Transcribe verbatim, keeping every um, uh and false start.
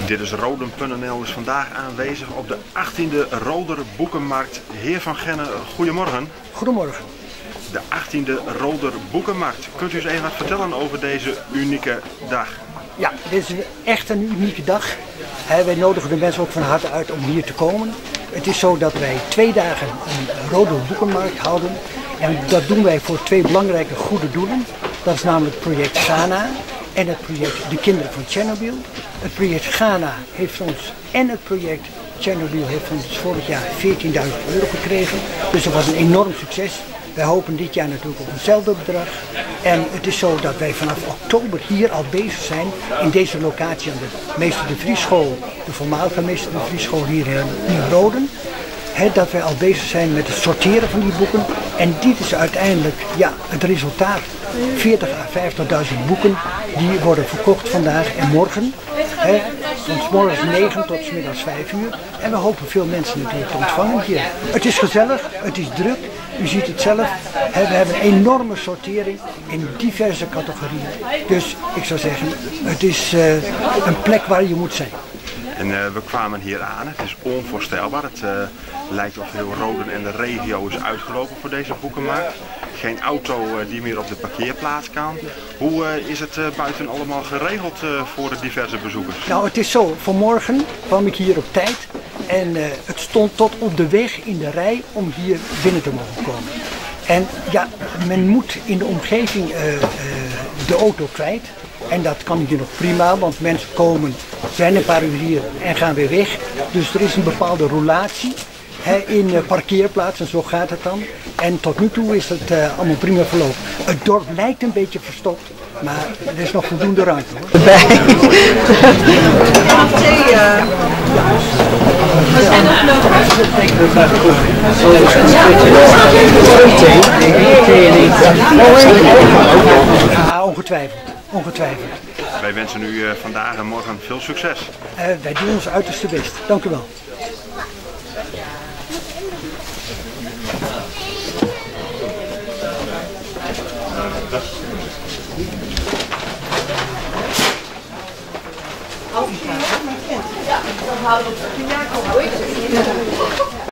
Dit is Roden punt n l is vandaag aanwezig op de achttiende Roder Boekenmarkt. Heer van Genne, goedemorgen. Goedemorgen. De achttiende Roder Boekenmarkt. Kunt u eens even wat vertellen over deze unieke dag? Ja, dit is echt een unieke dag. Wij nodigen de mensen ook van harte uit om hier te komen. Het is zo dat wij twee dagen een Roder Boekenmarkt houden. En dat doen wij voor twee belangrijke goede doelen. Dat is namelijk het project Ghana en het project De Kinderen van Tsjernobyl. Het project Ghana heeft ons en het project Tsjernobyl heeft ons vorig jaar veertienduizend euro gekregen. Dus dat was een enorm succes. Wij hopen dit jaar natuurlijk op hetzelfde bedrag. En het is zo dat wij vanaf oktober hier al bezig zijn in deze locatie aan de Meester de Vries School, de voormalige Meester de Vries School hier in Roden. He, dat wij al bezig zijn met het sorteren van die boeken. En dit is uiteindelijk ja, het resultaat. veertig à vijftigduizend boeken die worden verkocht vandaag en morgen. He, van 's morgens negen tot 's middags vijf uur. En we hopen veel mensen natuurlijk te ontvangen hier. Het is gezellig, het is druk. U ziet het zelf. He, we hebben een enorme sortering in diverse categorieën. Dus ik zou zeggen, het is uh, een plek waar je moet zijn. En uh, we kwamen hier aan, het is onvoorstelbaar. Het uh, lijkt of heel Roden en de regio is uitgelopen voor deze boekenmarkt. Geen auto uh, die meer op de parkeerplaats kan. Hoe uh, is het uh, buiten allemaal geregeld uh, voor de diverse bezoekers? Nou, het is zo. Vanmorgen kwam ik hier op tijd. En uh, het stond tot op de weg in de rij om hier binnen te mogen komen. En ja, men moet in de omgeving uh, uh, de auto kwijt. En dat kan hier nog prima, want mensen komen, zijn een paar uur hier en gaan weer weg. Dus er is een bepaalde roulatie hè, in uh, parkeerplaatsen, zo gaat het dan. En tot nu toe is het uh, allemaal prima verlopen. Het dorp lijkt een beetje verstopt, maar er is nog voldoende ruimte hoor. Erbij. Ja, ongetwijfeld. Ongetwijfeld. Wij wensen u uh, vandaag en morgen veel succes. Uh, wij doen ons uiterste best. Dank u wel. Ja, dan houden we het.